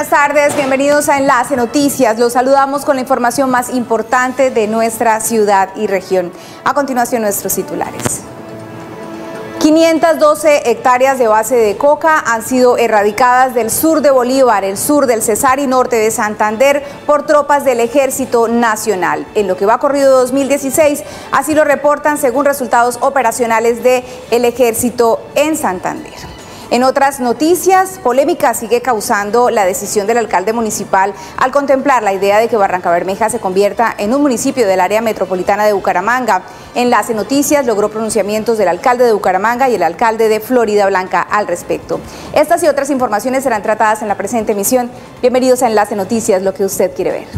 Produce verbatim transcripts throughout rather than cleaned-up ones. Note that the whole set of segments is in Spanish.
buenas tardes, bienvenidos a Enlace Noticias. Los saludamos con la información más importante de nuestra ciudad y región. A continuación, nuestros titulares. quinientas doce hectáreas de base de coca han sido erradicadas del sur de Bolívar, el sur del Cesar y norte de Santander por tropas del Ejército Nacional. En lo que va corrido dos mil dieciséis, así lo reportan según resultados operacionales del Ejército en Santander. En otras noticias, polémica sigue causando la decisión del alcalde municipal al contemplar la idea de que Barrancabermeja se convierta en un municipio del área metropolitana de Bucaramanga. Enlace Noticias logró pronunciamientos del alcalde de Bucaramanga y el alcalde de Florida Blanca al respecto. Estas y otras informaciones serán tratadas en la presente emisión. Bienvenidos a Enlace Noticias, lo que usted quiere ver.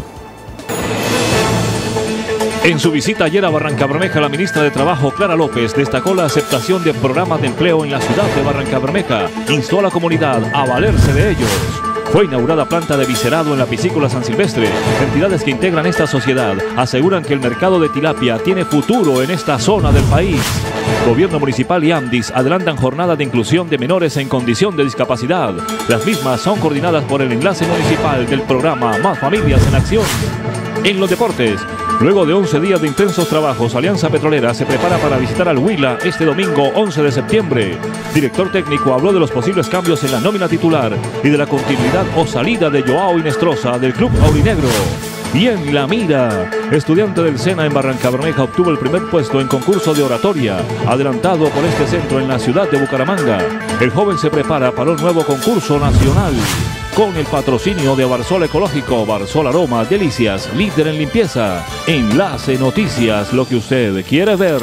En su visita ayer a Barrancabermeja, la ministra de Trabajo, Clara López, destacó la aceptación de programas de empleo en la ciudad de Barrancabermeja. Instó a la comunidad a valerse de ellos. Fue inaugurada planta de viscerado en la piscícola San Silvestre. Entidades que integran esta sociedad aseguran que el mercado de tilapia tiene futuro en esta zona del país. Gobierno municipal y AMDIS adelantan jornada de inclusión de menores en condición de discapacidad. Las mismas son coordinadas por el enlace municipal del programa Más Familias en Acción. En los deportes, luego de once días de intensos trabajos, Alianza Petrolera se prepara para visitar al Huila este domingo once de septiembre. Director técnico habló de los posibles cambios en la nómina titular y de la continuidad o salida de Joao Inestrosa del club aurinegro. Y en la mira, estudiante del SENA en Barrancabermeja obtuvo el primer puesto en concurso de oratoria, adelantado por este centro en la ciudad de Bucaramanga. El joven se prepara para un nuevo concurso nacional. Con el patrocinio de Barsol Ecológico, Barsol Aroma, Delicias, líder en limpieza. Enlace Noticias, lo que usted quiere ver.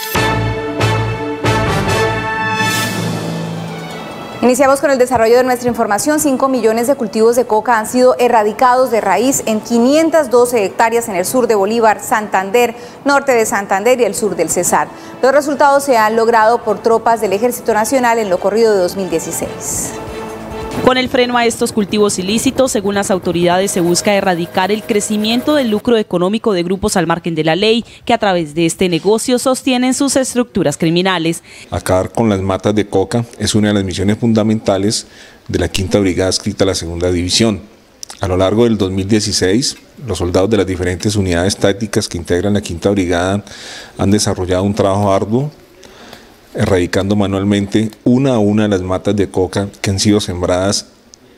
Iniciamos con el desarrollo de nuestra información. cinco millones de cultivos de coca han sido erradicados de raíz en quinientas doce hectáreas en el sur de Bolívar, Santander, norte de Santander y el sur del Cesar. Los resultados se han logrado por tropas del Ejército Nacional en lo corrido de dos mil dieciséis. Con el freno a estos cultivos ilícitos, según las autoridades, se busca erradicar el crecimiento del lucro económico de grupos al margen de la ley, que a través de este negocio sostienen sus estructuras criminales. Acabar con las matas de coca es una de las misiones fundamentales de la Quinta Brigada adscrita a la Segunda División. A lo largo del dos mil dieciséis, los soldados de las diferentes unidades tácticas que integran la Quinta Brigada han desarrollado un trabajo arduo, erradicando manualmente una a una de las matas de coca que han sido sembradas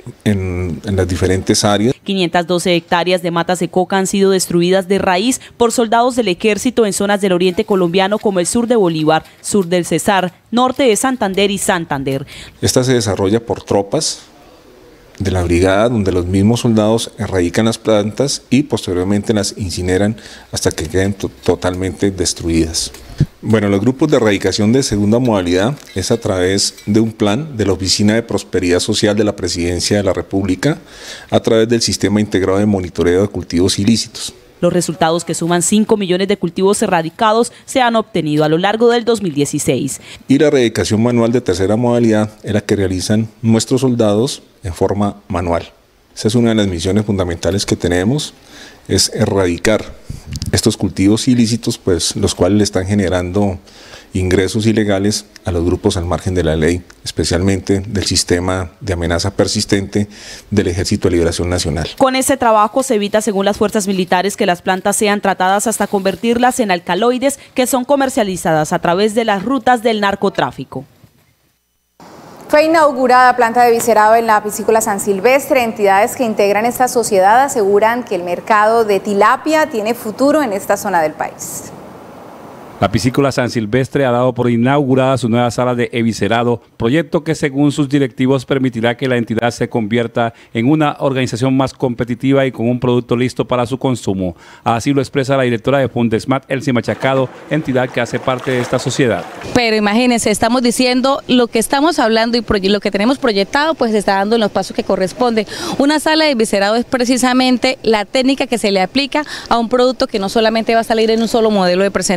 en, en las diferentes áreas. quinientas doce hectáreas de matas de coca han sido destruidas de raíz por soldados del ejército en zonas del oriente colombiano como el sur de Bolívar, sur del Cesar, norte de Santander y Santander. Esta se desarrolla por tropas de la brigada, donde los mismos soldados erradican las plantas y posteriormente las incineran hasta que queden totalmente destruidas. Bueno, los grupos de erradicación de segunda modalidad es a través de un plan de la Oficina de Prosperidad Social de la Presidencia de la República a través del Sistema Integrado de Monitoreo de Cultivos Ilícitos. Los resultados, que suman cinco millones de cultivos erradicados, se han obtenido a lo largo del dos mil dieciséis. Y la erradicación manual de tercera modalidad es la que realizan nuestros soldados en forma manual. Esa es una de las misiones fundamentales que tenemos, es erradicar estos cultivos ilícitos, pues los cuales le están generando ingresos ilegales a los grupos al margen de la ley, especialmente del sistema de amenaza persistente del Ejército de Liberación Nacional. Con este trabajo se evita, según las fuerzas militares, que las plantas sean tratadas hasta convertirlas en alcaloides que son comercializadas a través de las rutas del narcotráfico. Fue inaugurada planta de viscerado en la piscícola San Silvestre. Entidades que integran esta sociedad aseguran que el mercado de tilapia tiene futuro en esta zona del país. La piscícola San Silvestre ha dado por inaugurada su nueva sala de eviscerado, proyecto que según sus directivos permitirá que la entidad se convierta en una organización más competitiva y con un producto listo para su consumo. Así lo expresa la directora de Fundesmat, Elsie Machacado, entidad que hace parte de esta sociedad. Pero imagínense, estamos diciendo lo que estamos hablando y lo que tenemos proyectado, pues se está dando en los pasos que corresponde. Una sala de eviscerado es precisamente la técnica que se le aplica a un producto que no solamente va a salir en un solo modelo de presentación.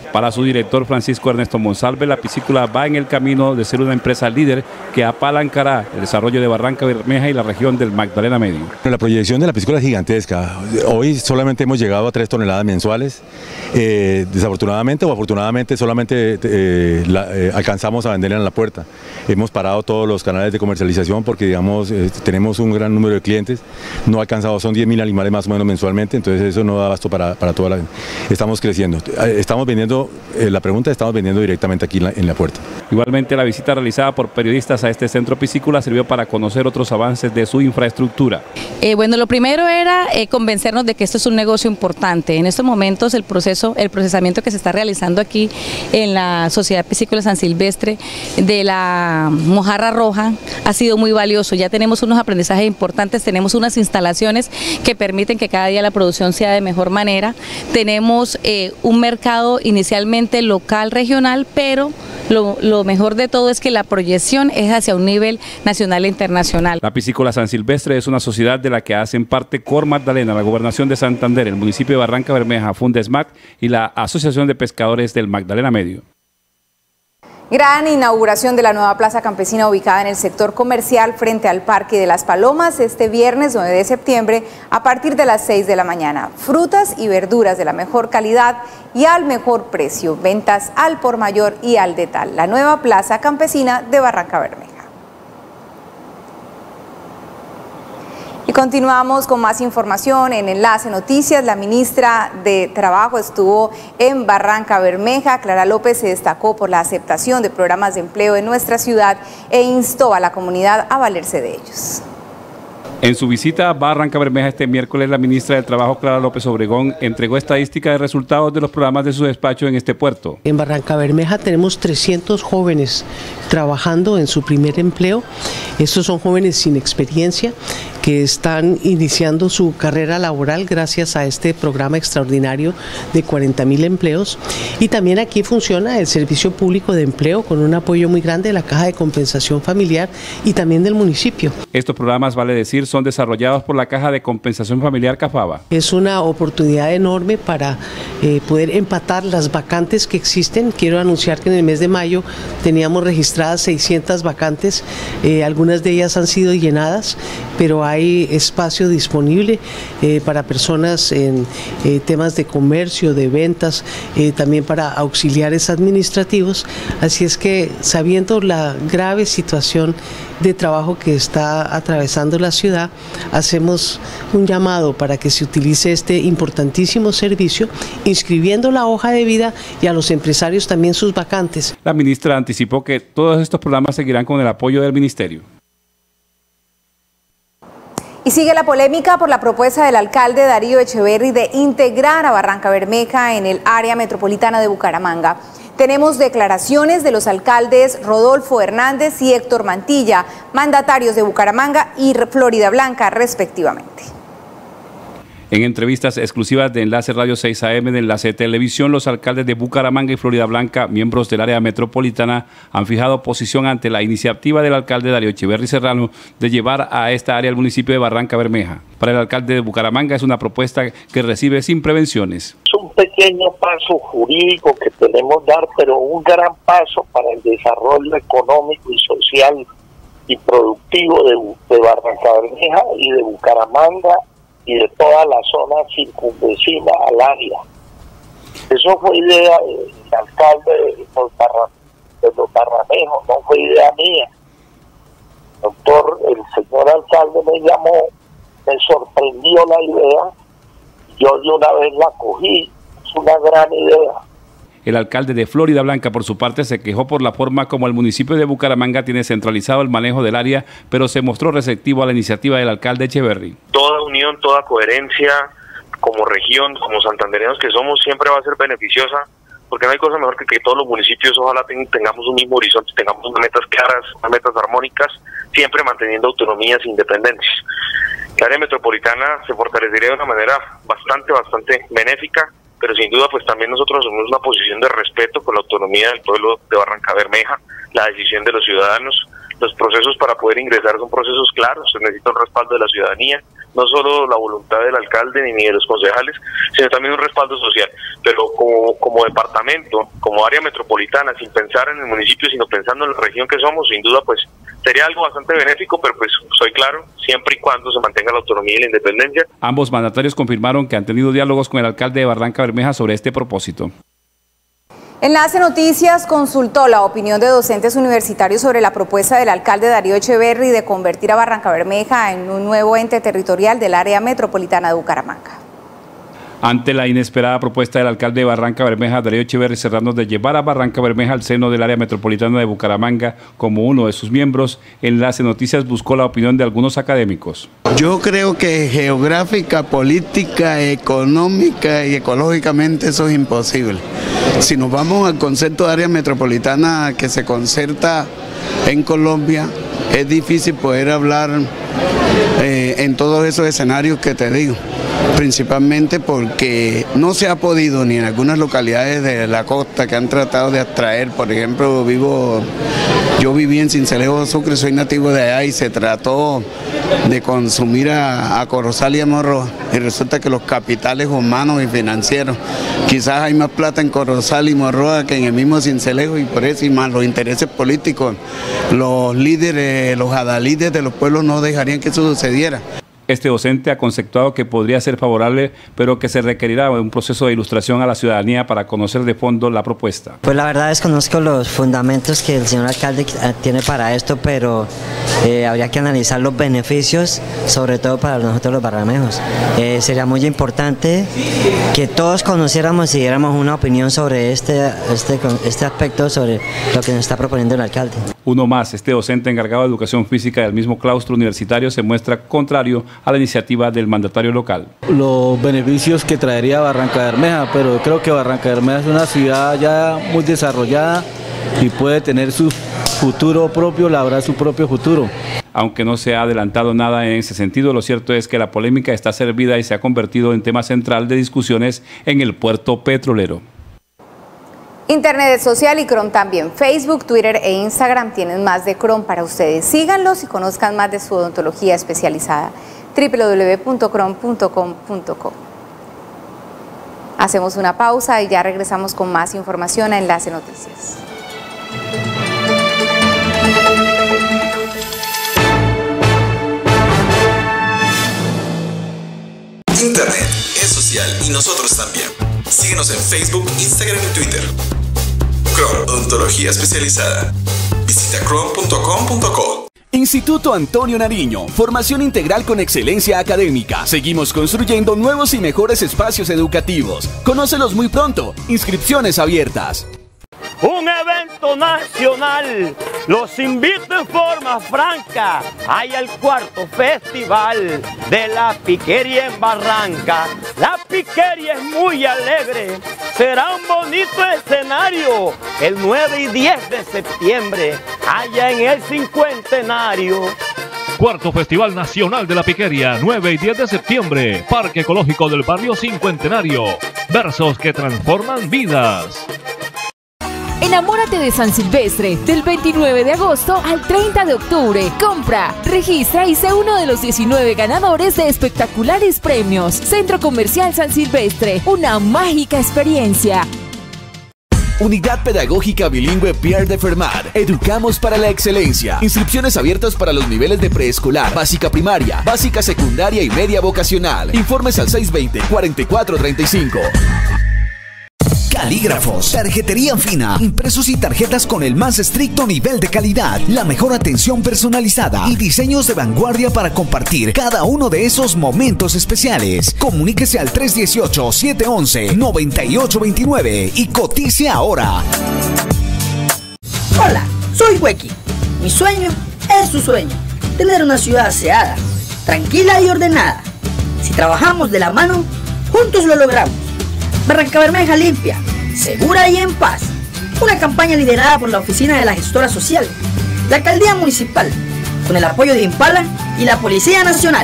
Para su director Francisco Ernesto Monsalve, la piscícola va en el camino de ser una empresa líder que apalancará el desarrollo de Barranca Bermeja y la región del Magdalena Medio. La proyección de la piscícola es gigantesca. Hoy solamente hemos llegado a tres toneladas mensuales. Eh, desafortunadamente o afortunadamente solamente eh, la, eh, alcanzamos a venderla en la puerta. Hemos parado todos los canales de comercialización porque digamos eh, tenemos un gran número de clientes. No alcanzado, son diez mil animales más o menos mensualmente, entonces eso no da abasto para, para toda la gente. Estamos creciendo. Estamos vendiendo, eh, la pregunta estamos vendiendo directamente aquí en la, en la puerta. Igualmente, la visita realizada por periodistas a este centro piscícola sirvió para conocer otros avances de su infraestructura. Eh, bueno, lo primero era eh, convencernos de que esto es un negocio importante. En estos momentos el proceso, el procesamiento que se está realizando aquí en la Sociedad Piscícola San Silvestre de la mojarra roja ha sido muy valioso. Ya tenemos unos aprendizajes importantes, tenemos unas instalaciones que permiten que cada día la producción sea de mejor manera. Tenemos eh, un mercado inicialmente local, regional, pero lo, lo mejor de todo es que la proyección es hacia un nivel nacional e internacional. La Piscícola San Silvestre es una sociedad de la que hacen parte Cor Magdalena, la Gobernación de Santander, el municipio de Barranca Bermeja, Fundesmat y la Asociación de Pescadores del Magdalena Medio. Gran inauguración de la nueva plaza campesina ubicada en el sector comercial frente al Parque de las Palomas este viernes nueve de septiembre a partir de las seis de la mañana. Frutas y verduras de la mejor calidad y al mejor precio. Ventas al por mayor y al detal. La nueva plaza campesina de Barranca Bermeja. Y continuamos con más información en Enlace Noticias. La ministra de Trabajo estuvo en Barranca Bermeja. Clara López se destacó por la aceptación de programas de empleo en nuestra ciudad e instó a la comunidad a valerse de ellos. En su visita a Barranca Bermeja este miércoles, la ministra del Trabajo, Clara López Obregón, entregó estadística de resultados de los programas de su despacho en este puerto. En Barranca Bermeja tenemos trescientos jóvenes trabajando en su primer empleo. Estos son jóvenes sin experiencia que están iniciando su carrera laboral gracias a este programa extraordinario de cuarenta mil empleos. Y también aquí funciona el Servicio Público de Empleo con un apoyo muy grande de la Caja de Compensación Familiar y también del municipio. Estos programas, vale decir, son desarrollados por la Caja de Compensación Familiar CAFAVA. Es una oportunidad enorme para eh, poder empatar las vacantes que existen. Quiero anunciar que en el mes de mayo teníamos registradas seiscientas vacantes, eh, algunas de ellas han sido llenadas, pero hay espacio disponible eh, para personas en eh, temas de comercio, de ventas, eh, también para auxiliares administrativos. Así es que, sabiendo la grave situación de trabajo que está atravesando la ciudad, hacemos un llamado para que se utilice este importantísimo servicio, inscribiendo la hoja de vida y a los empresarios también sus vacantes. La ministra anticipó que todos estos programas seguirán con el apoyo del ministerio. Y sigue la polémica por la propuesta del alcalde Darío Echeverri de integrar a Barranca Bermeja en el área metropolitana de Bucaramanga. Tenemos declaraciones de los alcaldes Rodolfo Hernández y Héctor Mantilla, mandatarios de Bucaramanga y Florida Blanca, respectivamente. En entrevistas exclusivas de Enlace Radio seis A M de Enlace Televisión, los alcaldes de Bucaramanga y Florida Blanca, miembros del área metropolitana, han fijado posición ante la iniciativa del alcalde Darío Echeverri Serrano de llevar a esta área al municipio de Barranca Bermeja. Para el alcalde de Bucaramanga es una propuesta que recibe sin prevenciones. Es un pequeño paso jurídico que tenemos que dar, pero un gran paso para el desarrollo económico y social y productivo de, de Barranca Bermeja y de Bucaramanga y de toda la zona circunvecina al área. Eso fue idea del alcalde de los, Barra, de los Barramejos, no fue idea mía. Doctor, el señor alcalde me llamó, me sorprendió la idea, yo de una vez la cogí, es una gran idea. El alcalde de Florida Blanca, por su parte, se quejó por la forma como el municipio de Bucaramanga tiene centralizado el manejo del área, pero se mostró receptivo a la iniciativa del alcalde Echeverri. Toda unión, toda coherencia, como región, como santandereanos que somos, siempre va a ser beneficiosa, porque no hay cosa mejor que que todos los municipios ojalá tengamos un mismo horizonte, tengamos unas metas claras, unas metas armónicas, siempre manteniendo autonomías e independencias. El área metropolitana se fortalecería de una manera bastante, bastante benéfica, pero sin duda pues también nosotros asumimos una posición de respeto con la autonomía del pueblo de Barranca Bermeja, la decisión de los ciudadanos. Los procesos para poder ingresar son procesos claros, se necesita un respaldo de la ciudadanía, no solo la voluntad del alcalde ni de los concejales, sino también un respaldo social. Pero como, como departamento, como área metropolitana, sin pensar en el municipio, sino pensando en la región que somos, sin duda pues sería algo bastante benéfico, pero pues soy claro, siempre y cuando se mantenga la autonomía y la independencia. Ambos mandatarios confirmaron que han tenido diálogos con el alcalde de Barranca Bermeja sobre este propósito. Enlace Noticias consultó la opinión de docentes universitarios sobre la propuesta del alcalde Darío Echeverri de convertir a Barranca Bermeja en un nuevo ente territorial del área metropolitana de Bucaramanga. Ante la inesperada propuesta del alcalde de Barranca Bermeja, Darío Echeverri Serrano, de llevar a Barranca Bermeja al seno del área metropolitana de Bucaramanga como uno de sus miembros, Enlace Noticias buscó la opinión de algunos académicos. Yo creo que geográfica, política, económica y ecológicamente eso es imposible. Si nos vamos al concepto de área metropolitana que se concerta en Colombia, es difícil poder hablar eh, en todos esos escenarios que te digo. Principalmente porque no se ha podido ni en algunas localidades de la costa que han tratado de atraer, por ejemplo, vivo, yo viví en Sincelejo, Sucre, soy nativo de allá y se trató de consumir a, a Corozal y a Morroa y resulta que los capitales humanos y financieros, quizás hay más plata en Corozal y Morroa que en el mismo Sincelejo y por eso y más los intereses políticos, los líderes, los adalides de los pueblos no dejarían que eso sucediera. Este docente ha conceptuado que podría ser favorable, pero que se requerirá un proceso de ilustración a la ciudadanía para conocer de fondo la propuesta. Pues la verdad desconozco los fundamentos que el señor alcalde tiene para esto, pero eh, habría que analizar los beneficios, sobre todo para nosotros los barramejos. Eh, sería muy importante que todos conociéramos y diéramos una opinión sobre este, este, este aspecto, sobre lo que nos está proponiendo el alcalde. Uno más, este docente encargado de educación física del mismo claustro universitario se muestra contrario a la iniciativa del mandatario local. Los beneficios que traería Barranca Bermeja, pero yo creo que Barranca Bermeja es una ciudad ya muy desarrollada y puede tener su futuro propio, labrar su propio futuro. Aunque no se ha adelantado nada en ese sentido, lo cierto es que la polémica está servida y se ha convertido en tema central de discusiones en el puerto petrolero. Internet es social y Chrome también. Facebook, Twitter e Instagram tienen más de Chrome para ustedes. Síganlos y conozcan más de su odontología especializada. doble u doble u doble u punto chrome punto com punto co. Hacemos una pausa y ya regresamos con más información a Enlace Noticias. Internet es social y nosotros también. Síguenos en Facebook, Instagram y Twitter. Chrome, odontología especializada. Visita chrome punto com punto co. Instituto Antonio Nariño, formación integral con excelencia académica. Seguimos construyendo nuevos y mejores espacios educativos. Conócelos muy pronto. Inscripciones abiertas. Un evento nacional, los invito en forma franca, hay el cuarto festival de la piquería en Barranca. La piquería es muy alegre, será un bonito escenario el nueve y diez de septiembre, allá en el cincuentenario. Cuarto Festival Nacional de la Piquería, nueve y diez de septiembre, Parque Ecológico del Barrio Cincuentenario. Versos que transforman vidas. Enamórate de San Silvestre del veintinueve de agosto al treinta de octubre. Compra, registra y sé uno de los diecinueve ganadores de espectaculares premios. Centro Comercial San Silvestre, una mágica experiencia. Unidad Pedagógica Bilingüe Pierre de Fermat. Educamos para la excelencia. Inscripciones abiertas para los niveles de preescolar, básica primaria, básica secundaria y media vocacional. Informes al seis veinte, cuarenta y cuatro treinta y cinco. Calígrafos, tarjetería fina, impresos y tarjetas con el más estricto nivel de calidad, la mejor atención personalizada y diseños de vanguardia para compartir cada uno de esos momentos especiales. Comuníquese al tres uno ocho, siete uno uno, nueve ocho dos nueve y cotice ahora. Hola, soy Huequi. Mi sueño es tu sueño, tener una ciudad aseada, tranquila y ordenada. Si trabajamos de la mano, juntos lo logramos. Barranca Bermeja limpia, segura y en paz. Una campaña liderada por la Oficina de la Gestora Social, la Alcaldía Municipal, con el apoyo de Impala y la Policía Nacional.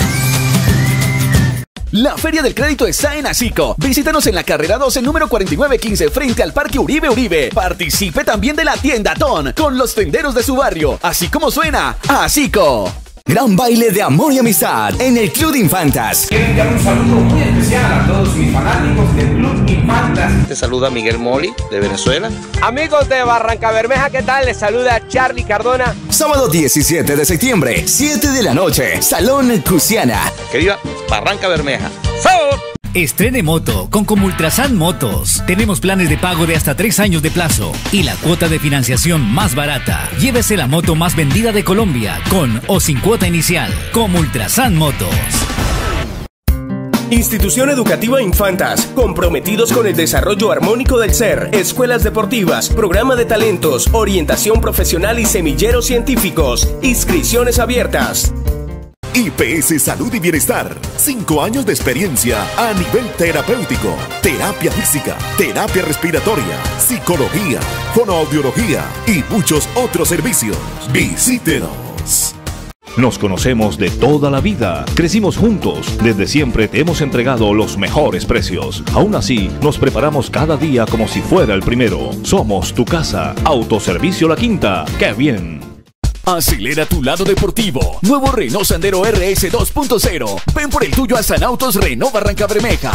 La Feria del Crédito está en Asico. Visítanos en la carrera doce, número cuarenta y nueve quince, frente al Parque Uribe Uribe. Participe también de la Tienda Ton, con los tenderos de su barrio, así como suena, Asico. Gran baile de amor y amistad en el Club de Infantas. Quiero enviar un saludo muy especial a todos mis fanáticos del Club Infantas. Te saluda Miguel Moli de Venezuela. Amigos de Barrancabermeja, ¿qué tal? Les saluda Charlie Cardona. Sábado diecisiete de septiembre, siete de la noche, Salón Cusiana. Que viva Barrancabermeja. ¡Sabor! Estrene moto con Comultrasan Motos. Tenemos planes de pago de hasta tres años de plazo y la cuota de financiación más barata. Llévese la moto más vendida de Colombia con o sin cuota inicial. Comultrasan Motos. Institución Educativa Infantas, comprometidos con el desarrollo armónico del ser, escuelas deportivas, programa de talentos, orientación profesional y semilleros científicos. Inscripciones abiertas. I P S Salud y Bienestar. Cinco años de experiencia a nivel terapéutico. Terapia física, terapia respiratoria, psicología, fonoaudiología y muchos otros servicios. Visítenos. Nos conocemos de toda la vida, crecimos juntos, desde siempre te hemos entregado los mejores precios. Aún así, nos preparamos cada día como si fuera el primero. Somos tu casa. Autoservicio La Quinta. ¡Qué bien! Acelera tu lado deportivo. Nuevo Renault Sandero R S dos punto cero. Ven por el tuyo a San Autos Renault Barrancabermeja.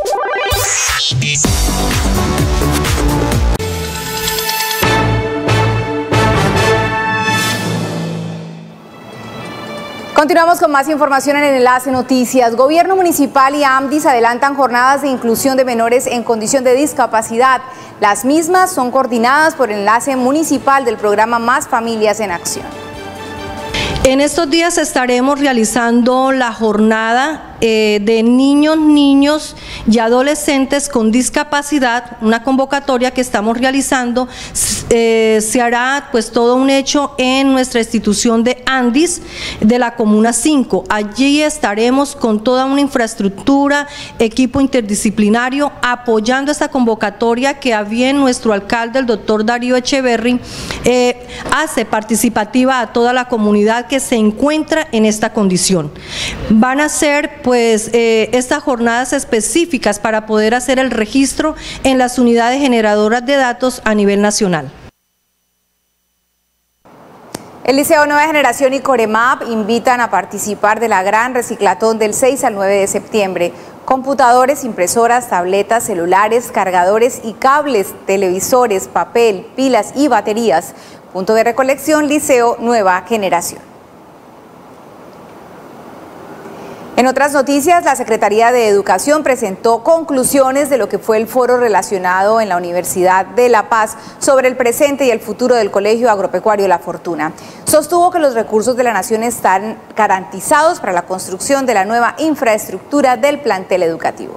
Continuamos con más información en el Enlace Noticias. Gobierno Municipal y AMDIS adelantan jornadas de inclusión de menores en condición de discapacidad. Las mismas son coordinadas por el Enlace Municipal del programa Más Familias en Acción. En estos días estaremos realizando la jornada eh, de niños, niños y adolescentes con discapacidad, una convocatoria que estamos realizando. Eh, se hará pues todo un hecho en nuestra institución de AMDIS de la Comuna cinco. Allí estaremos con toda una infraestructura, equipo interdisciplinario, apoyando esta convocatoria que a bien nuestro alcalde, el doctor Darío Echeverry, eh, hace participativa a toda la comunidad que se encuentra en esta condición. Van a ser pues eh, estas jornadas específicas para poder hacer el registro en las unidades generadoras de datos a nivel nacional. El Liceo Nueva Generación y Coremap invitan a participar de la gran reciclatón del seis al nueve de septiembre. Computadores, impresoras, tabletas, celulares, cargadores y cables, televisores, papel, pilas y baterías. Punto de recolección Liceo Nueva Generación. En otras noticias, la Secretaría de Educación presentó conclusiones de lo que fue el foro relacionado en la Universidad de La Paz sobre el presente y el futuro del Colegio Agropecuario La Fortuna. Sostuvo que los recursos de la nación están garantizados para la construcción de la nueva infraestructura del plantel educativo.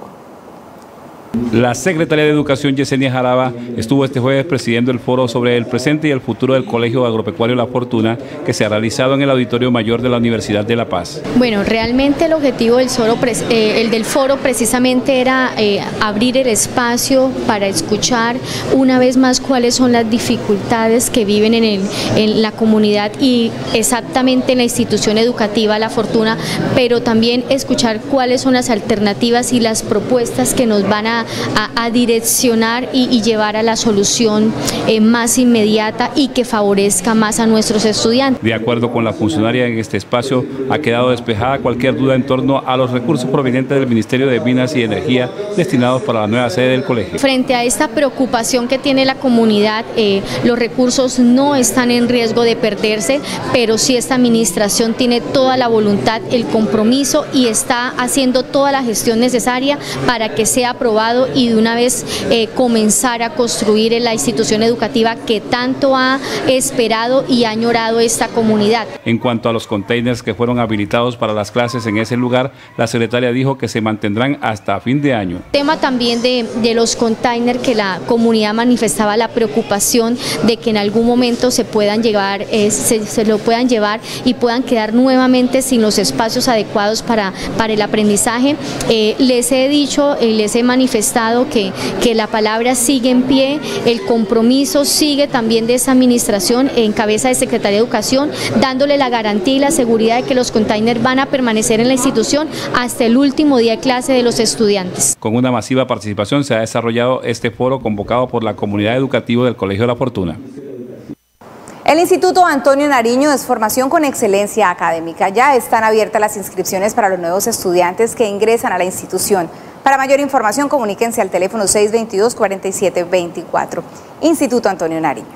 La Secretaría de Educación, Yesenia Jaraba, estuvo este jueves presidiendo el foro sobre el presente y el futuro del Colegio Agropecuario La Fortuna, que se ha realizado en el Auditorio Mayor de la Universidad de La Paz. Bueno, realmente el objetivo del foro, eh, el del foro precisamente era eh, abrir el espacio para escuchar una vez más cuáles son las dificultades que viven en, el, en la comunidad y exactamente en la institución educativa La Fortuna, pero también escuchar cuáles son las alternativas y las propuestas que nos van a A, a direccionar y, y llevar a la solución eh, más inmediata y que favorezca más a nuestros estudiantes. De acuerdo con la funcionaria, en este espacio ha quedado despejada cualquier duda en torno a los recursos provenientes del Ministerio de Minas y Energía destinados para la nueva sede del colegio. Frente a esta preocupación que tiene la comunidad, eh, los recursos no están en riesgo de perderse, pero sí esta administración tiene toda la voluntad, el compromiso y está haciendo toda la gestión necesaria para que sea aprobado y de una vez eh, comenzar a construir en la institución educativa que tanto ha esperado y ha añorado esta comunidad. En cuanto a los containers que fueron habilitados para las clases en ese lugar, la secretaria dijo que se mantendrán hasta fin de año. Tema también de, de los containers, que la comunidad manifestaba la preocupación de que en algún momento se puedan llevar, eh, se, se lo puedan llevar y puedan quedar nuevamente sin los espacios adecuados para, para el aprendizaje. Eh, les he dicho y les he manifestado Que, que la palabra sigue en pie, el compromiso sigue también de esa administración en cabeza de Secretaría de Educación, dándole la garantía y la seguridad de que los containers van a permanecer en la institución hasta el último día de clase de los estudiantes. Con una masiva participación se ha desarrollado este foro convocado por la comunidad educativa del Colegio La Fortuna. El Instituto Antonio Nariño es formación con excelencia académica. Ya están abiertas las inscripciones para los nuevos estudiantes que ingresan a la institución. Para mayor información, comuníquense al teléfono seis dos dos, cuatro siete dos cuatro. Instituto Antonio Nariño.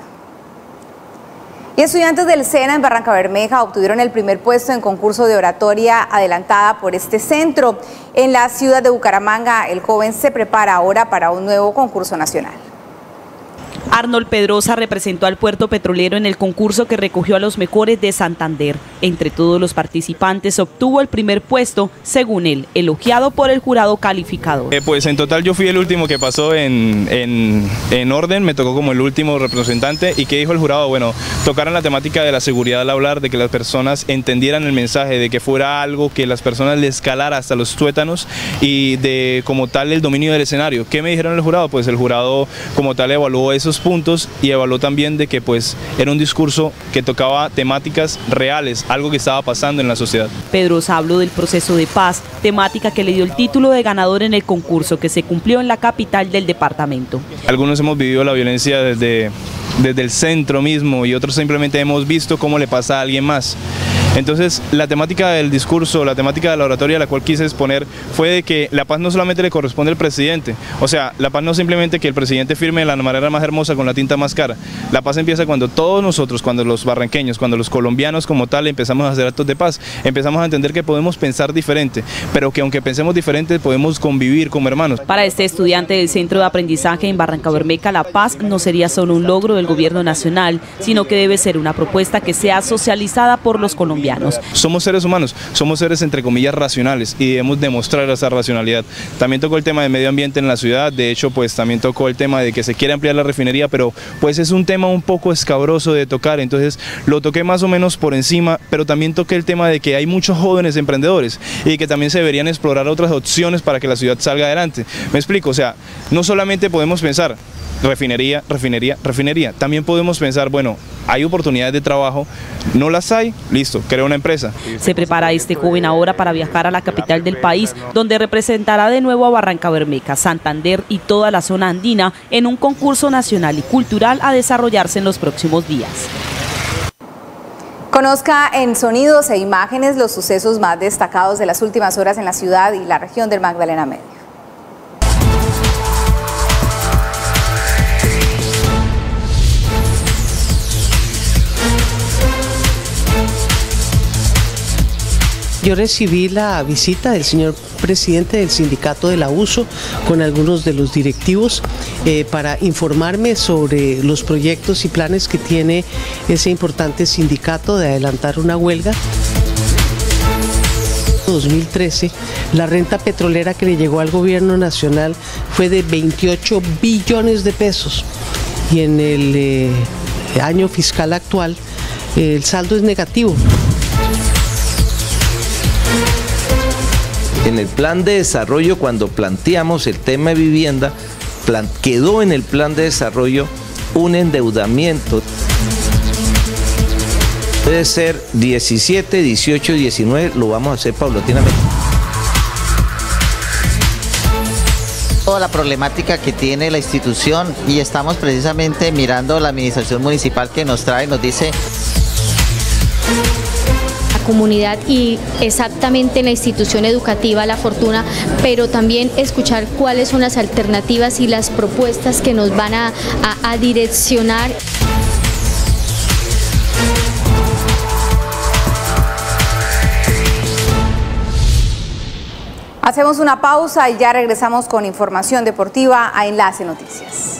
Y estudiantes del SENA en Barrancabermeja obtuvieron el primer puesto en concurso de oratoria adelantada por este centro. En la ciudad de Bucaramanga, el joven se prepara ahora para un nuevo concurso nacional. Arnold Pedrosa representó al puerto petrolero en el concurso que recogió a los mejores de Santander. Entre todos los participantes obtuvo el primer puesto, según él, elogiado por el jurado calificador. Eh, pues en total yo fui el último que pasó en, en, en orden, me tocó como el último representante. ¿Y qué dijo el jurado? Bueno, tocaron la temática de la seguridad al hablar, de que las personas entendieran el mensaje, de que fuera algo que las personas les escalara hasta los tuétanos y de como tal el dominio del escenario. ¿Qué me dijeron el jurado? Pues el jurado como tal evaluó esos puntos y evaluó también de que pues era un discurso que tocaba temáticas reales, algo que estaba pasando en la sociedad. Pedrosa habló del proceso de paz, temática que le dio el título de ganador en el concurso que se cumplió en la capital del departamento. Algunos hemos vivido la violencia desde, desde el centro mismo y otros simplemente hemos visto cómo le pasa a alguien más. Entonces la temática del discurso, la temática de la oratoria a la cual quise exponer fue de que la paz no solamente le corresponde al presidente, o sea, la paz no es simplemente que el presidente firme de la manera más hermosa con la tinta más cara. La paz empieza cuando todos nosotros, cuando los barranqueños, cuando los colombianos como tal empezamos a hacer actos de paz, empezamos a entender que podemos pensar diferente, pero que aunque pensemos diferente podemos convivir como hermanos. Para este estudiante del Centro de Aprendizaje en Barrancabermeja, la paz no sería solo un logro del gobierno nacional, sino que debe ser una propuesta que sea socializada por los colombianos. Somos seres humanos, somos seres entre comillas racionales y debemos demostrar esa racionalidad. También tocó el tema del medio ambiente en la ciudad, de hecho pues también tocó el tema de que se quiere ampliar la refinería, pero pues es un tema un poco escabroso de tocar, entonces lo toqué más o menos por encima, pero también toqué el tema de que hay muchos jóvenes emprendedores y que también se deberían explorar otras opciones para que la ciudad salga adelante. Me explico, o sea, no solamente podemos pensar refinería, refinería, refinería. También podemos pensar, bueno, hay oportunidades de trabajo, no las hay, listo, creo una empresa. Se prepara este joven ahora para viajar a la capital del país, donde representará de nuevo a Barrancabermeja, Santander y toda la zona andina en un concurso nacional y cultural a desarrollarse en los próximos días. Conozca en sonidos e imágenes los sucesos más destacados de las últimas horas en la ciudad y la región del Magdalena Medio. Yo recibí la visita del señor presidente del sindicato del abuso con algunos de los directivos eh, para informarme sobre los proyectos y planes que tiene ese importante sindicato de adelantar una huelga. En dos mil trece, la renta petrolera que le llegó al gobierno nacional fue de veintiocho billones de pesos y en el eh, año fiscal actual eh, el saldo es negativo. En el plan de desarrollo, cuando planteamos el tema de vivienda, plan, quedó en el plan de desarrollo un endeudamiento. Puede ser diecisiete, dieciocho, diecinueve, lo vamos a hacer paulatinamente. Toda la problemática que tiene la institución y estamos precisamente mirando la administración municipal que nos trae, nos dice... comunidad y exactamente en la institución educativa La Fortuna, pero también escuchar cuáles son las alternativas y las propuestas que nos van a, a, a direccionar. Hacemos una pausa y ya regresamos con información deportiva a Enlace Noticias.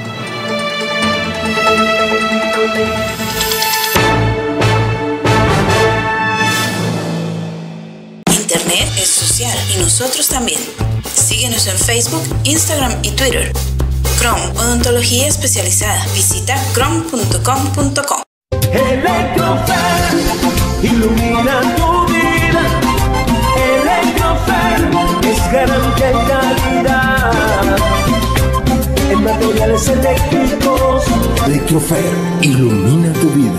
Internet es social y nosotros también. Síguenos en Facebook, Instagram y Twitter. Chrome, odontología especializada. Visita chrome punto com punto co. Electrofer, ilumina tu vida. Electrofer es garantía y calidad en materiales eléctricos. Electrofer, ilumina tu vida.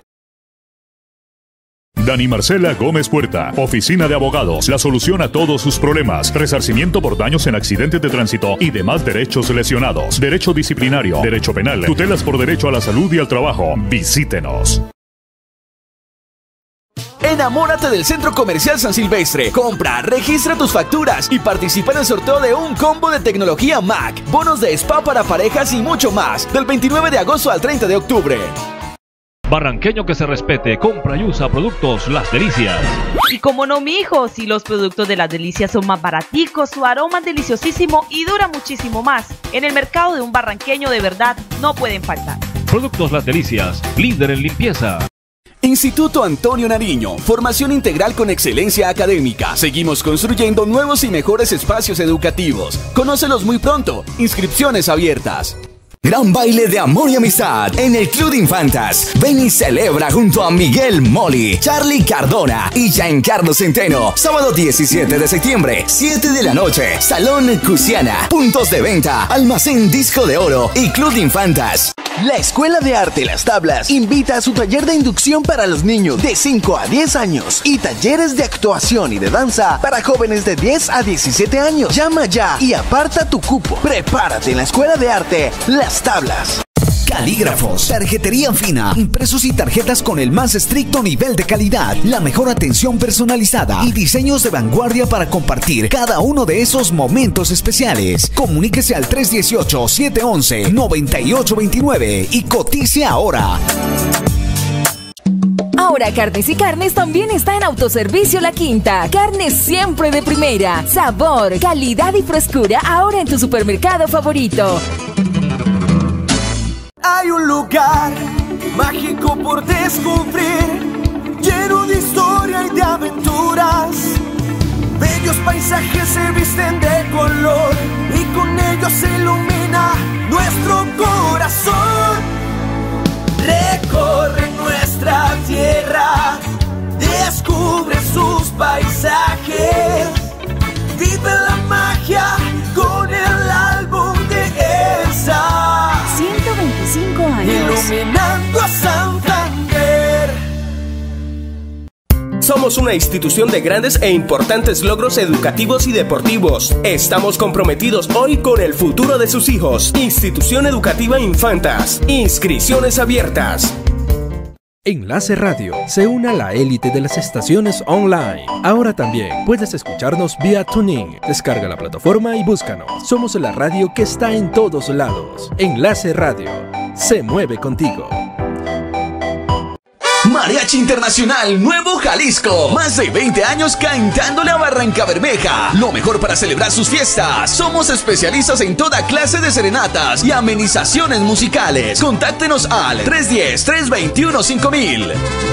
Dani Marcela Gómez Puerta, Oficina de Abogados, la solución a todos sus problemas, resarcimiento por daños en accidentes de tránsito y demás derechos lesionados, derecho disciplinario, derecho penal, tutelas por derecho a la salud y al trabajo. Visítenos. Enamórate del Centro Comercial San Silvestre. Compra, registra tus facturas y participa en el sorteo de un combo de tecnología Mac, bonos de spa para parejas y mucho más, del veintinueve de agosto al treinta de octubre. Barranqueño que se respete, compra y usa productos Las Delicias. Y como no, mijo, si los productos de Las Delicias son más baraticos, su aroma es deliciosísimo y dura muchísimo más. En el mercado de un barranqueño de verdad no pueden faltar. Productos Las Delicias, líder en limpieza. Instituto Antonio Nariño, formación integral con excelencia académica. Seguimos construyendo nuevos y mejores espacios educativos. Conócelos muy pronto. Inscripciones abiertas. Gran baile de amor y amistad en el Club de Infantas. Ven y celebra junto a Miguel Moli, Charlie Cardona y Giancarlo Centeno. Sábado diecisiete de septiembre, siete de la noche. Salón Cusiana. Puntos de venta, Almacén Disco de Oro y Club de Infantas. La Escuela de Arte Las Tablas invita a su taller de inducción para los niños de cinco a diez años y talleres de actuación y de danza para jóvenes de diez a diecisiete años. Llama ya y aparta tu cupo. Prepárate en la Escuela de Arte Las Tablas. Calígrafos, tarjetería fina, impresos y tarjetas con el más estricto nivel de calidad, la mejor atención personalizada y diseños de vanguardia para compartir cada uno de esos momentos especiales. Comuníquese al tres uno ocho, siete uno uno, nueve ocho dos nueve y cotice ahora. Ahora Carnes y Carnes también está en Autoservicio La Quinta. Carnes siempre de primera, sabor, calidad y frescura ahora en tu supermercado favorito. Hay un lugar mágico por descubrir, lleno de historia y de aventuras. Bellos paisajes se visten de color y con ellos se ilumina nuestro corazón. Recorre nuestra tierra, descubre sus paisajes, vive la magia con el álbum de Elsa. ciento veinticinco años. Iluminando a Santander. Somos una institución de grandes e importantes logros educativos y deportivos. Estamos comprometidos hoy con el futuro de sus hijos. Institución Educativa Infantas. Inscripciones abiertas. Enlace Radio se une a la élite de las estaciones online. Ahora también puedes escucharnos vía TuneIn. Descarga la plataforma y búscanos. Somos la radio que está en todos lados. Enlace Radio. Se mueve contigo. Mariachi Internacional Nuevo Jalisco. Más de veinte años cantándole a Barrancabermeja. Lo mejor para celebrar sus fiestas. Somos especialistas en toda clase de serenatas y amenizaciones musicales. Contáctenos al tres uno cero, tres dos uno, cinco mil.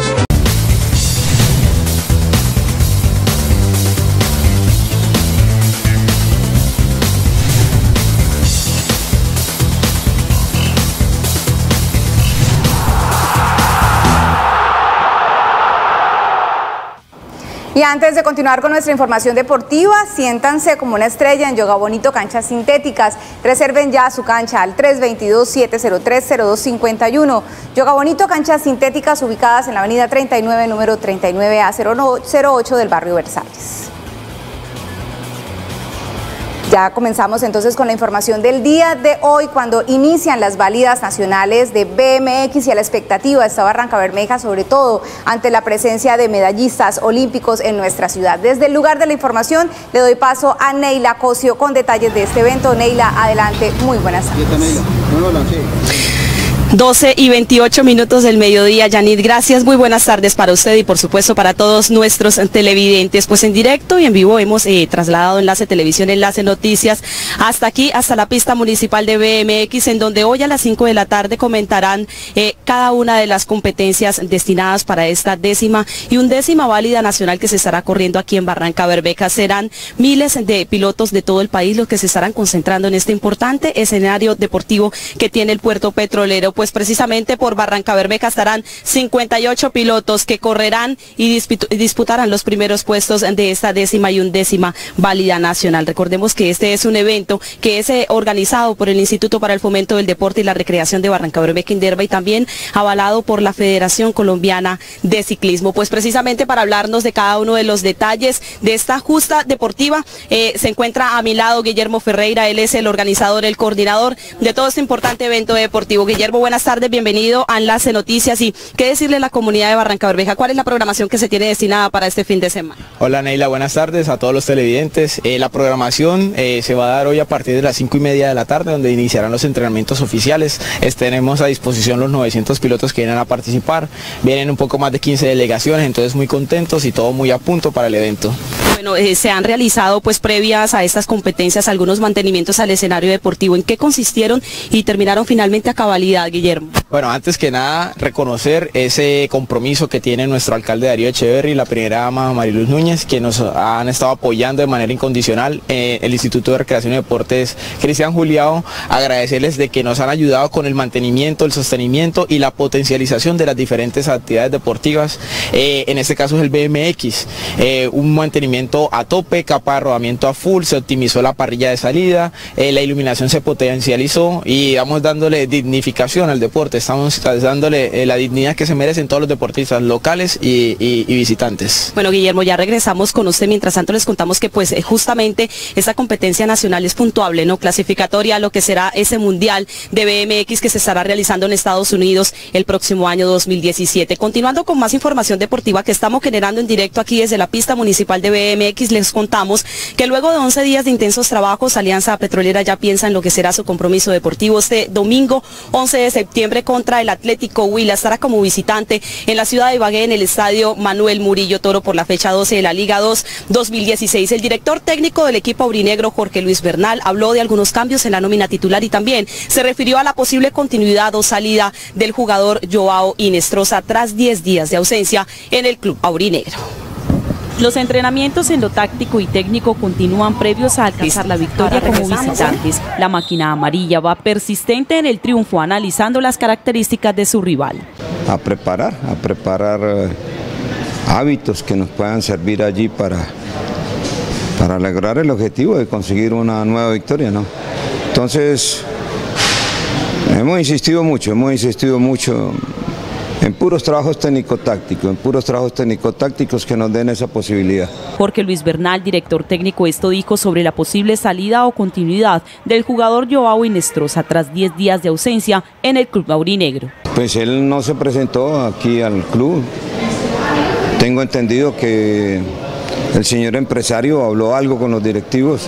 Y antes de continuar con nuestra información deportiva, siéntanse como una estrella en Yoga Bonito Canchas Sintéticas. Reserven ya su cancha al tres dos dos, siete cero tres, cero dos cinco uno. Yoga Bonito Canchas Sintéticas ubicadas en la avenida treinta y nueve, número treinta y nueve A cero ocho del barrio Versalles. Ya comenzamos entonces con la información del día de hoy, cuando inician las válidas nacionales de B M X y a la expectativa está Barrancabermeja, sobre todo ante la presencia de medallistas olímpicos en nuestra ciudad. Desde el lugar de la información le doy paso a Neila Cosio con detalles de este evento. Neila, adelante, muy buenas tardes. doce y veintiocho minutos del mediodía. Yanit, gracias, muy buenas tardes para usted y por supuesto para todos nuestros televidentes. Pues en directo y en vivo hemos eh, trasladado Enlace Televisión, Enlace Noticias hasta aquí, hasta la pista municipal de B M X, en donde hoy a las cinco de la tarde comentarán eh, cada una de las competencias destinadas para esta décima y undécima válida nacional que se estará corriendo aquí en Barrancabermeja. Serán miles de pilotos de todo el país los que se estarán concentrando en este importante escenario deportivo que tiene el puerto petrolero. Pues precisamente por Barrancabermeja estarán cincuenta y ocho pilotos que correrán y disputarán los primeros puestos de esta décima y undécima válida nacional. Recordemos que este es un evento que es eh, organizado por el Instituto para el Fomento del Deporte y la Recreación de Barrancabermeja, Inderva, y también avalado por la Federación Colombiana de Ciclismo. Pues precisamente para hablarnos de cada uno de los detalles de esta justa deportiva eh, se encuentra a mi lado Guillermo Ferreira. Él es el organizador, el coordinador de todo este importante evento deportivo. Guillermo, buenas buenas tardes, bienvenido a Enlace Noticias. Y qué decirle a la comunidad de Barrancabermeja, ¿cuál es la programación que se tiene destinada para este fin de semana? Hola Neila, buenas tardes a todos los televidentes. Eh, la programación eh, se va a dar hoy a partir de las cinco y media de la tarde, donde iniciarán los entrenamientos oficiales. Eh, tenemos a disposición los novecientos pilotos que vienen a participar. Vienen un poco más de quince delegaciones, entonces muy contentos y todo muy a punto para el evento. Bueno, eh, se han realizado pues previas a estas competencias algunos mantenimientos al escenario deportivo. ¿En qué consistieron y terminaron finalmente a cabalidad, Guillermo? Bueno, antes que nada reconocer ese compromiso que tiene nuestro alcalde Darío Echeverry y la primera dama Mariluz Núñez, que nos han estado apoyando de manera incondicional. Eh, el Instituto de Recreación y Deportes Cristian Juliao, agradecerles de que nos han ayudado con el mantenimiento, el sostenimiento y la potencialización de las diferentes actividades deportivas. Eh, en este caso es el B M X, eh, un mantenimiento a tope, capa de rodamiento a full, se optimizó la parrilla de salida, eh, la iluminación se potencializó y vamos dándole dignificación al deporte, estamos dándole eh, la dignidad que se merecen todos los deportistas locales y, y, y visitantes. Bueno, Guillermo, ya regresamos con usted. Mientras tanto les contamos que pues justamente esta competencia nacional es puntuable, ¿no? Clasificatoria a lo que será ese mundial de B M X que se estará realizando en Estados Unidos el próximo año dos mil diecisiete. Continuando con más información deportiva que estamos generando en directo aquí desde la pista municipal de B M X, les contamos que luego de once días de intensos trabajos, Alianza Petrolera ya piensa en lo que será su compromiso deportivo este domingo once de septiembre contra el Atlético Huila. Estará como visitante en la ciudad de Ibagué en el estadio Manuel Murillo Toro por la fecha doce de la Liga dos dos mil dieciséis. El director técnico del equipo aurinegro, Jorge Luis Bernal, habló de algunos cambios en la nómina titular y también se refirió a la posible continuidad o salida del jugador Joao Inestrosa tras diez días de ausencia en el club aurinegro. Los entrenamientos en lo táctico y técnico continúan previos a alcanzar la victoria como visitantes. La máquina amarilla va persistente en el triunfo, analizando las características de su rival. A preparar, a preparar eh, hábitos que nos puedan servir allí para, para lograr el objetivo de conseguir una nueva victoria, ¿no? Entonces, hemos insistido mucho, hemos insistido mucho en puros trabajos técnico-tácticos, en puros trabajos técnico-tácticos que nos den esa posibilidad. Jorge Luis Bernal, director técnico, esto dijo sobre la posible salida o continuidad del jugador Joao Inestrosa tras diez días de ausencia en el club aurinegro. Pues él no se presentó aquí al club. Tengo entendido que el señor empresario habló algo con los directivos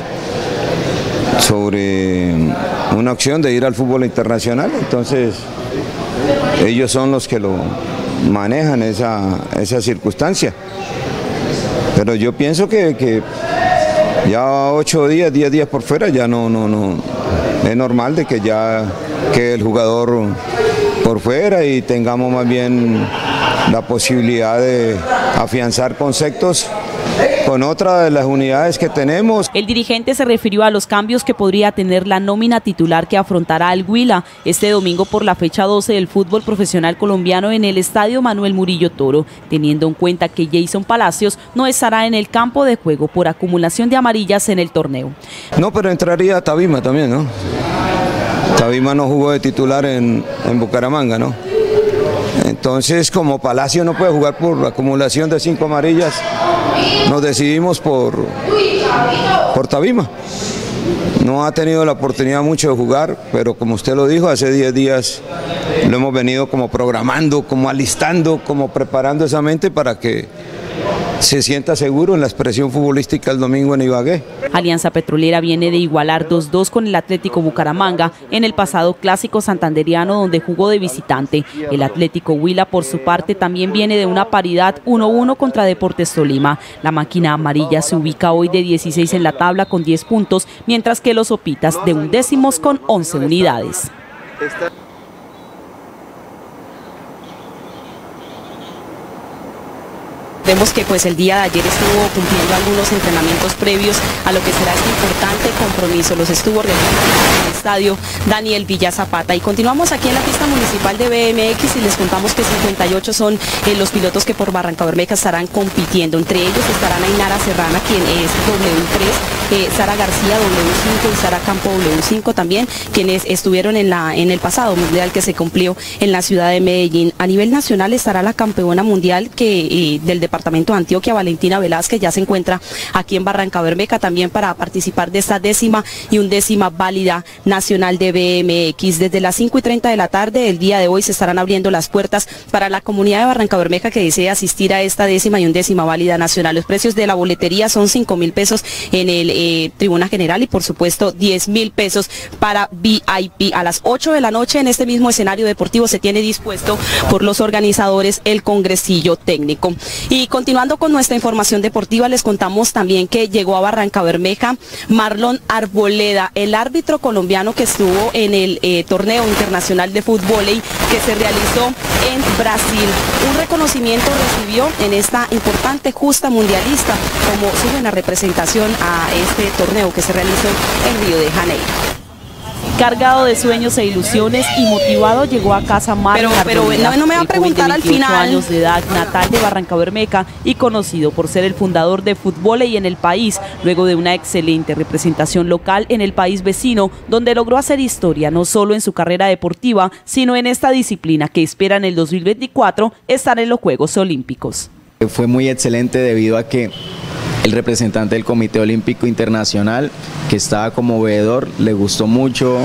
sobre una opción de ir al fútbol internacional, entonces ellos son los que lo manejan esa, esa circunstancia. Pero yo pienso que, que ya ocho días, diez días por fuera, ya no, no, no, es normal de que ya quede el jugador por fuera y tengamos más bien la posibilidad de afianzar conceptos con otra de las unidades que tenemos. El dirigente se refirió a los cambios que podría tener la nómina titular que afrontará al Huila este domingo por la fecha doce del fútbol profesional colombiano en el estadio Manuel Murillo Toro, teniendo en cuenta que Jason Palacios no estará en el campo de juego por acumulación de amarillas en el torneo. No, pero entraría Tabima también, ¿no? Tabima no jugó de titular en, en Bucaramanga, ¿no? Entonces, como Palacio no puede jugar por acumulación de cinco amarillas, nos decidimos por, por Tabima. No ha tenido la oportunidad mucho de jugar, pero como usted lo dijo, hace diez días lo hemos venido como programando, como alistando, como preparando esa mente para que se sienta seguro en la expresión futbolística el domingo en Ibagué. Alianza Petrolera viene de igualar dos dos con el Atlético Bucaramanga en el pasado clásico santanderiano donde jugó de visitante. El Atlético Huila por su parte también viene de una paridad uno uno contra Deportes Tolima. La máquina amarilla se ubica hoy de dieciséis en la tabla con diez puntos, mientras que los Sopitas de undécimos con once unidades. Vemos que pues el día de ayer estuvo cumpliendo algunos entrenamientos previos a lo que será este importante compromiso. Los estuvo realizando en el estadio Daniel Villa Zapata. Y continuamos aquí en la pista municipal de B M X y les contamos que cincuenta y ocho son eh, los pilotos que por Barrancabermeja estarán compitiendo. Entre ellos estarán Ainara Serrana, quien es W tres, eh, Sara García W cinco y Sara Campo W cinco también, quienes estuvieron en, la, en el pasado mundial que se cumplió en la ciudad de Medellín. A nivel nacional estará la campeona mundial que, eh, del departamento de Antioquia, Valentina Velázquez, ya se encuentra aquí en Barrancabermeja también para participar de esta décima y undécima válida nacional de B M X. Desde las cinco y treinta de la tarde del día de hoy se estarán abriendo las puertas para la comunidad de Barrancabermeja que desea asistir a esta décima y undécima válida nacional. Los precios de la boletería son cinco mil pesos en el eh, Tribuna General y por supuesto diez mil pesos para V I P. A las ocho de la noche en este mismo escenario deportivo se tiene dispuesto por los organizadores el congresillo técnico. Y continuando con nuestra información deportiva, les contamos también que llegó a Barrancabermeja Marlon Arboleda, el árbitro colombiano que estuvo en el eh, torneo internacional de fútbol que se realizó en Brasil. Un reconocimiento recibió en esta importante justa mundialista como su buena representación a este torneo que se realizó en Río de Janeiro. Cargado de sueños e ilusiones y motivado llegó a casa Marlon Pero, pero no, no me va a preguntar al final. años de edad, natal de Barrancabermeja y conocido por ser el fundador de fútbol en el país, luego de una excelente representación local en el país vecino, donde logró hacer historia no solo en su carrera deportiva, sino en esta disciplina que espera en el dos mil veinticuatro estar en los Juegos Olímpicos. Fue muy excelente debido a que el representante del Comité Olímpico Internacional, que estaba como veedor, le gustó mucho,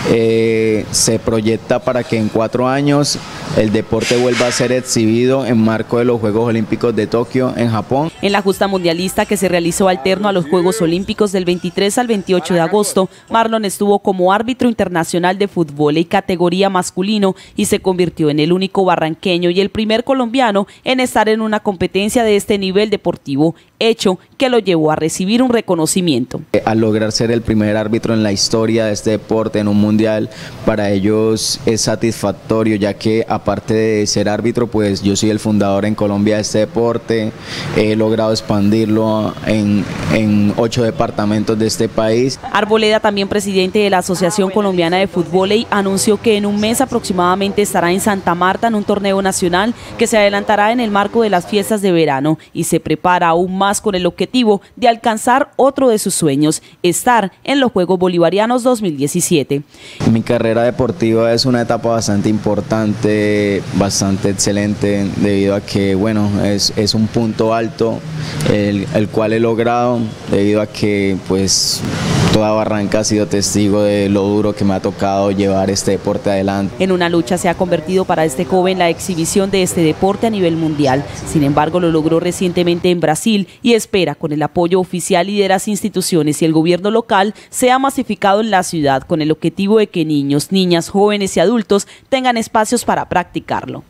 eh, se proyecta para que en cuatro años el deporte vuelva a ser exhibido en marco de los Juegos Olímpicos de Tokio, en Japón. En la justa mundialista que se realizó alterno a los Juegos Olímpicos del veintitrés al veintiocho de agosto, Marlon estuvo como árbitro internacional de fútbol y categoría masculino y se convirtió en el único barranqueño y el primer colombiano en estar en una competencia de este nivel deportivo, hecho que lo llevó a recibir un reconocimiento. Al lograr ser el primer árbitro en la historia de este deporte en un mundial, para ellos es satisfactorio, ya que aparte de ser árbitro, pues yo soy el fundador en Colombia de este deporte, he logrado expandirlo en, en ocho departamentos de este país. Arboleda, también presidente de la Asociación Colombiana de Fútbol, anunció que en un mes aproximadamente estará en Santa Marta en un torneo nacional que se adelantará en el marco de las fiestas de verano y se prepara aún más con el objetivo de alcanzar otro de sus sueños, estar en los Juegos Bolivarianos dos mil diecisiete. Mi carrera deportiva es una etapa bastante importante, bastante excelente, debido a que, bueno, es, es un punto alto el, el cual he logrado, debido a que, pues, toda Barranca ha sido testigo de lo duro que me ha tocado llevar este deporte adelante. En una lucha se ha convertido para este joven la exhibición de este deporte a nivel mundial. Sin embargo, lo logró recientemente en Brasil y espera, con el apoyo oficial y de las instituciones y el gobierno local, sea masificado en la ciudad con el objetivo de que niños, niñas, jóvenes y adultos tengan espacios para practicarlo.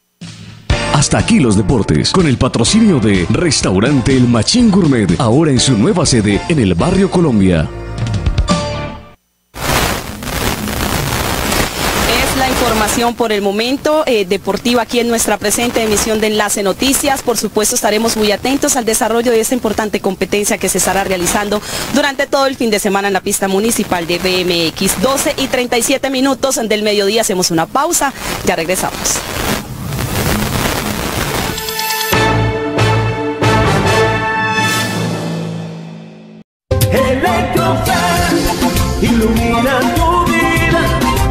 Hasta aquí los deportes, con el patrocinio de Restaurante El Machín Gourmet, ahora en su nueva sede en el barrio Colombia. Información por el momento eh, deportiva aquí en nuestra presente emisión de Enlace Noticias. Por supuesto estaremos muy atentos al desarrollo de esta importante competencia que se estará realizando durante todo el fin de semana en la pista municipal de B M X. doce y treinta y siete minutos del mediodía, hacemos una pausa, ya regresamos. Electrofer, ilumina tu vida.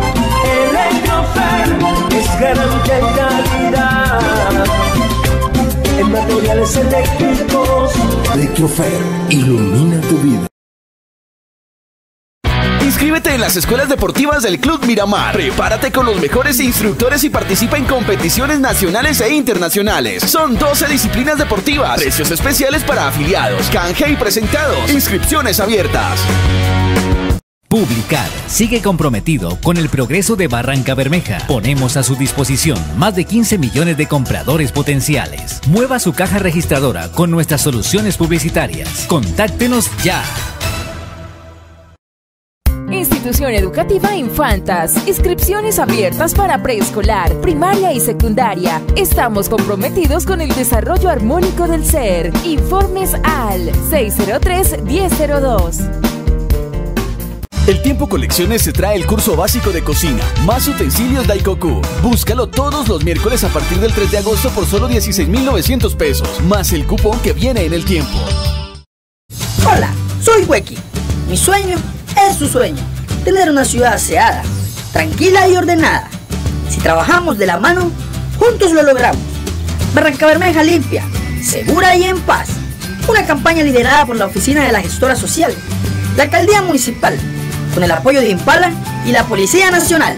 Electrofer es garantía y calidad en materiales eléctricos. Electrofer, ilumina tu vida. Inscríbete en las escuelas deportivas del Club Miramar. Prepárate con los mejores instructores y participa en competiciones nacionales e internacionales. Son doce disciplinas deportivas, precios especiales para afiliados, canje y presentados, inscripciones abiertas. Publicar sigue comprometido con el progreso de Barrancabermeja. Ponemos a su disposición más de quince millones de compradores potenciales. Mueva su caja registradora con nuestras soluciones publicitarias. Contáctenos ya. Institución Educativa Infantas. Inscripciones abiertas para preescolar, primaria y secundaria. Estamos comprometidos con el desarrollo armónico del ser. Informes al seis cero tres, diez cero dos. El Tiempo Colecciones se trae el curso básico de cocina, más utensilios Daikoku. Búscalo todos los miércoles a partir del tres de agosto por solo dieciséis mil novecientos pesos, más el cupón que viene en el tiempo. Hola, Soy Huequi. Mi sueño es su sueño. Tener una ciudad aseada, tranquila y ordenada. Si trabajamos de la mano, juntos lo logramos. Barrancabermeja limpia, segura y en paz. Una campaña liderada por la Oficina de la Gestora Social, la Alcaldía Municipal, con el apoyo de Impala y la Policía Nacional.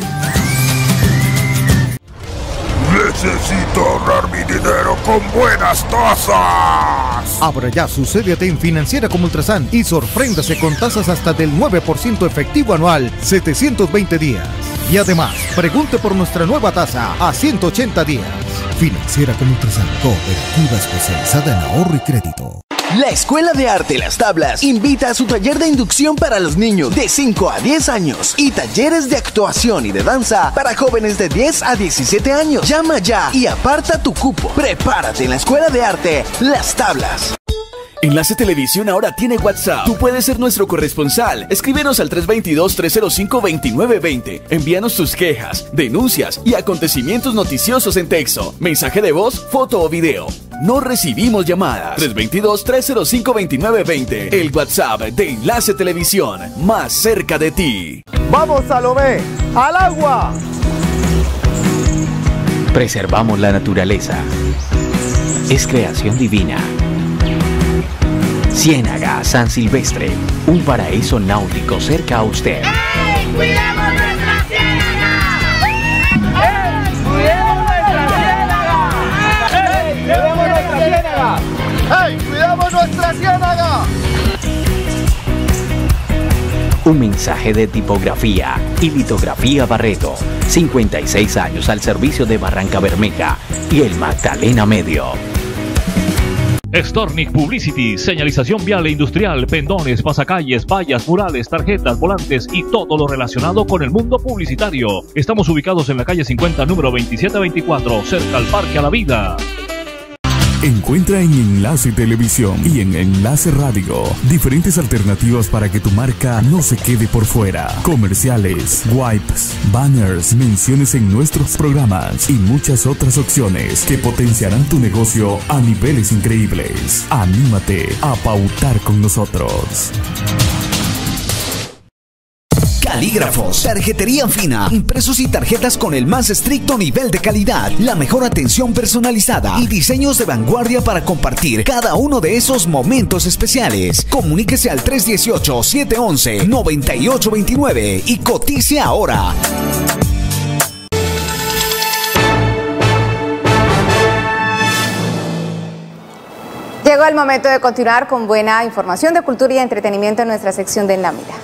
Necesito ahorrar mi dinero con buenas tasas. Abra ya su C D T en Financiera como Ultrasan y sorpréndase con tasas hasta del nueve por ciento efectivo anual, setecientos veinte días. Y además, pregunte por nuestra nueva tasa a ciento ochenta días. Financiera como Ultrasan, cooperativa especializada en ahorro y crédito. La Escuela de Arte Las Tablas invita a su taller de inducción para los niños de cinco a diez años y talleres de actuación y de danza para jóvenes de diez a diecisiete años. Llama ya y aparta tu cupo. Prepárate en la Escuela de Arte Las Tablas. Enlace Televisión ahora tiene WhatsApp. Tú puedes ser nuestro corresponsal. Escríbenos al tres dos dos, tres cero cinco, dos nueve dos cero. Envíanos tus quejas, denuncias y acontecimientos noticiosos en texto, mensaje de voz, foto o video. No recibimos llamadas. tres dos dos, tres cero cinco, dos nueve dos cero. El WhatsApp de Enlace Televisión, más cerca de ti. ¡Vamos, Salomé! ¡Al agua! Preservamos la naturaleza. Es creación divina. Ciénaga San Silvestre, un paraíso náutico cerca a usted. ¡Ey! ¡Cuidemos nuestra ciénaga! ¡Ey! ¡Cuidemos nuestra ciénaga! ¡Ey! ¡Cuidemos nuestra ciénaga! ¡Ey! ¡Cuidemos nuestra ciénaga! Un mensaje de tipografía y litografía Barreto. cincuenta y seis años al servicio de Barrancabermeja y el Magdalena Medio. Stornic Publicity, señalización vial e industrial, pendones, pasacalles, vallas, murales, tarjetas, volantes y todo lo relacionado con el mundo publicitario. Estamos ubicados en la calle cincuenta, número veintisiete veinticuatro, cerca al Parque a la Vida. Encuentra en Enlace Televisión y en Enlace Radio diferentes alternativas para que tu marca no se quede por fuera. Comerciales, wipes, banners, menciones en nuestros programas y muchas otras opciones que potenciarán tu negocio a niveles increíbles. Anímate a pautar con nosotros. Calígrafos, tarjetería fina, impresos y tarjetas con el más estricto nivel de calidad, la mejor atención personalizada y diseños de vanguardia para compartir cada uno de esos momentos especiales. Comuníquese al tres uno ocho, siete uno uno, nueve ocho dos nueve y cotice ahora. Llegó el momento de continuar con buena información de cultura y entretenimiento en nuestra sección de En la Mira.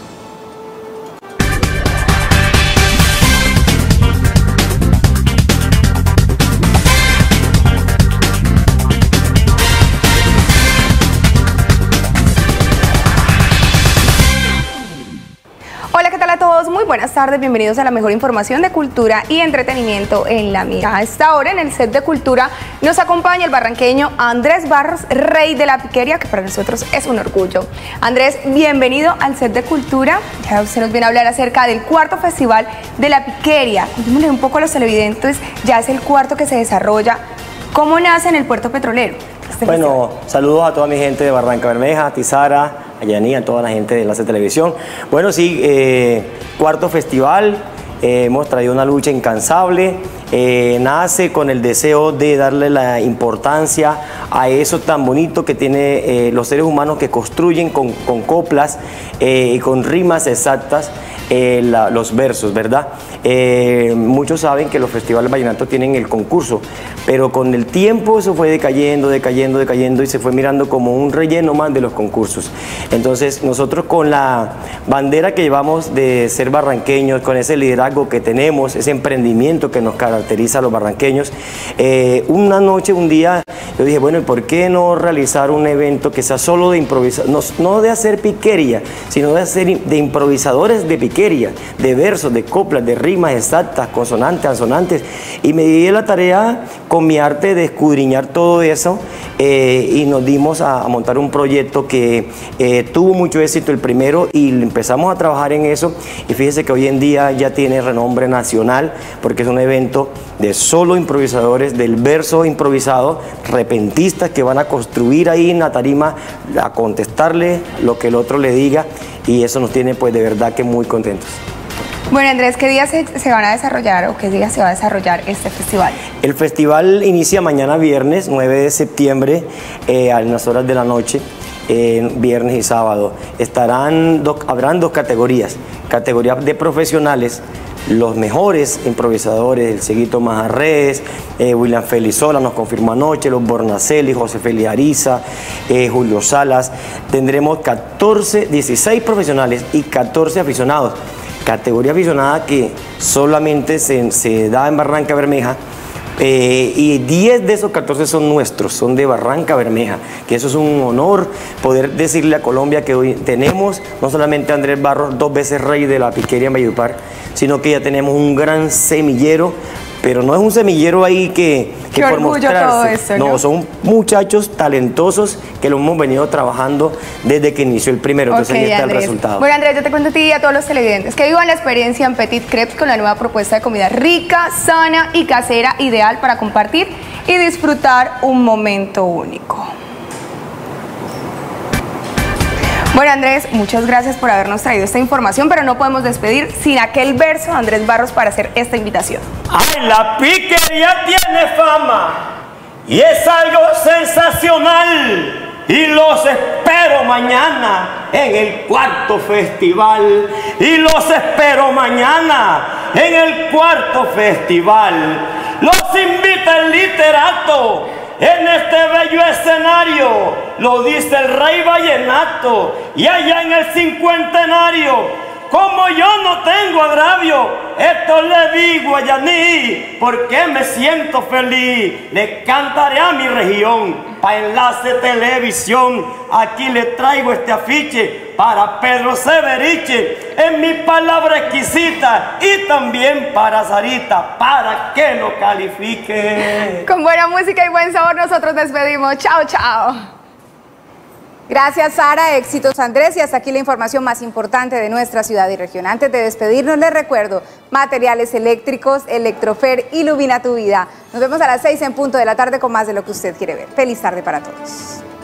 Hola, ¿qué tal a todos? Muy buenas tardes, bienvenidos a la mejor información de cultura y entretenimiento en La Mira. A esta hora en el set de cultura nos acompaña el barranqueño Andrés Barros, rey de la piquería, que para nosotros es un orgullo. Andrés, bienvenido al set de cultura. Ya usted nos viene a hablar acerca del cuarto festival de la piquería. Cuéntenos un poco a los televidentes, ya es el cuarto que se desarrolla. ¿Cómo nace en el puerto petrolero? Este bueno, festival. Saludos a toda mi gente de Barrancabermeja, Tizara, a Yaní, a toda la gente de Enlace Televisión. Bueno, sí, eh, cuarto festival, eh, hemos traído una lucha incansable, eh, nace con el deseo de darle la importancia a eso tan bonito que tiene eh, los seres humanos que construyen con, con coplas eh, y con rimas exactas eh, la, los versos, ¿verdad? Eh, muchos saben que los festivales vallenatos tienen el concurso, pero con el tiempo eso fue decayendo, decayendo, decayendo y se fue mirando como un relleno más de los concursos. Entonces nosotros con la bandera que llevamos de ser barranqueños, con ese liderazgo que tenemos, ese emprendimiento que nos caracteriza a los barranqueños, eh, una noche, un día, yo dije, bueno, ¿y por qué no realizar un evento que sea solo de improvisación, no, no de hacer piquería, sino de hacer de improvisadores de piquería, de versos, de coplas, de rimas exactas, consonantes, ansonantes, y me di la tarea con mi arte de escudriñar todo eso eh, y nos dimos a, a montar un proyecto que eh, tuvo mucho éxito el primero y empezamos a trabajar en eso y fíjese que hoy en día ya tiene renombre nacional porque es un evento compuesto de solo improvisadores, del verso improvisado, repentistas que van a construir ahí en la tarima, a contestarle lo que el otro le diga, y eso nos tiene pues de verdad que muy contentos. Bueno, Andrés, ¿qué días se, se van a desarrollar o qué días se va a desarrollar este festival? El festival inicia mañana viernes, nueve de septiembre, eh, a las horas de la noche, eh, viernes y sábado. Estarán dos, habrán dos categorías, categorías de profesionales, los mejores improvisadores, el Seguito Majarrés, eh, William Felizola nos confirmó anoche, los Bornacelli, José Félix Ariza, eh, Julio Salas. Tendremos catorce, dieciséis profesionales y catorce aficionados. Categoría aficionada que solamente se, se da en Barranca Bermeja, eh, y diez de esos catorce son nuestros, son de Barranca Bermeja, que eso es un honor poder decirle a Colombia que hoy tenemos no solamente a Andrés Barros, dos veces rey de la piquería en Valledupar, sino que ya tenemos un gran semillero, pero no es un semillero ahí que, que por mostrarse. Todo eso, ¿no? No, son muchachos talentosos que lo hemos venido trabajando desde que inició el primero, entonces okay, ahí está Andrés. el resultado. Bueno, Andrés, yo te cuento a ti y a todos los televidentes que vivan la experiencia en Petit Crepes con la nueva propuesta de comida rica, sana y casera, ideal para compartir y disfrutar un momento único. Bueno, Andrés, muchas gracias por habernos traído esta información, pero no podemos despedir sin aquel verso de Andrés Barros para hacer esta invitación. ¡Ay, la piquería tiene fama! Y es algo sensacional. Y los espero mañana en el cuarto festival. Y los espero mañana en el cuarto festival. Los invita el literato en este bello escenario, lo dice el rey vallenato, y allá en el cincuentenario, como yo no tengo agravio, esto le digo a Yaní, porque me siento feliz, le cantaré a mi región, pa' Enlace Televisión, aquí le traigo este afiche, para Pedro Severiche, en mi palabra exquisita, y también para Sarita, para que lo califique. Con buena música y buen sabor nosotros despedimos. Chao, chao. Gracias, Sara. Éxitos, Andrés. Y hasta aquí la información más importante de nuestra ciudad y región. Antes de despedirnos, les recuerdo, materiales eléctricos, Electrofer, ilumina tu vida. Nos vemos a las seis en punto de la tarde con más de lo que usted quiere ver. Feliz tarde para todos.